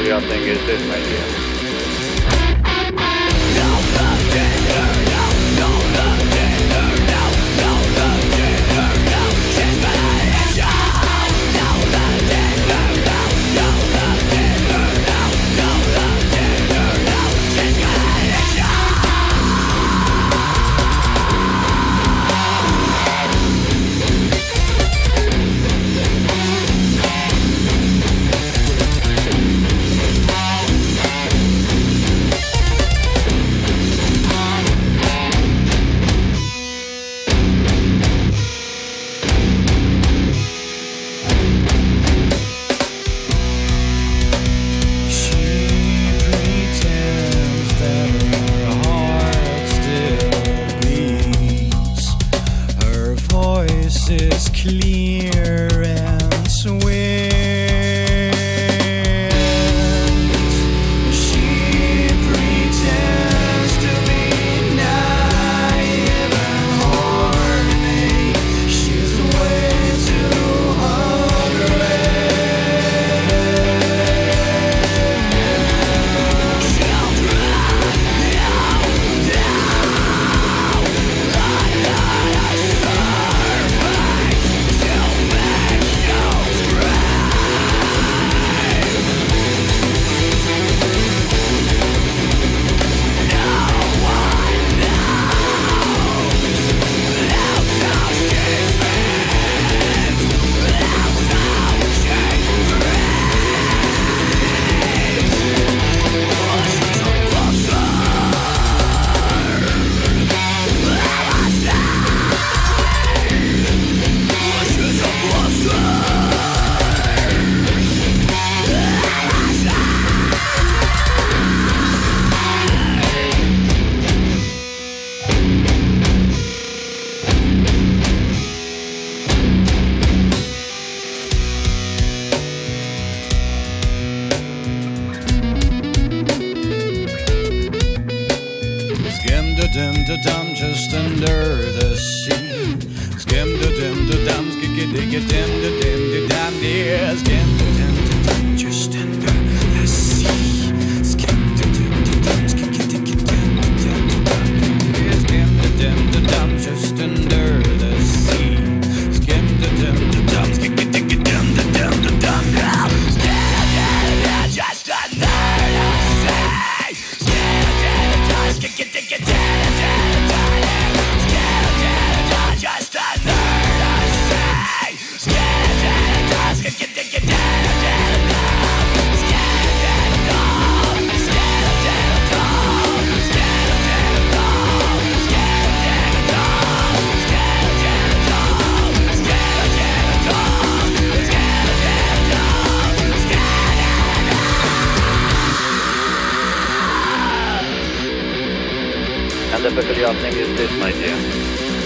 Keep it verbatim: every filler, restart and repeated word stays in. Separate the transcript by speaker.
Speaker 1: jag tänker ut mig igen.
Speaker 2: Is clear and sweet. She pretends to be naive and horny. She's way too hungry. Children, now, now, I gotta survive. Still make you Skim-da-dim-da-dum just under the sea. Skim-da-dim-da-dum, skik-a-dig-a-dim-da-dim-da-dum, dear. Skim-da-dim-da-dum just under the sea. Skim-da-dim-da-dum, skik-a-dig-a-dim-da-dim-da-dum, dear. Skim-da-dim-da-dum just under the sea. Skim-da-dim-da-dum, skik-a-dig-a-dim-da-dim-da-dum, dear. Skim-da-dim-da-dum just under the sea. Skim-da-dim-da-dum, skik-a-dig-a-dim-da-dim-da-dum.
Speaker 1: And the peculiar thing is this, my dear.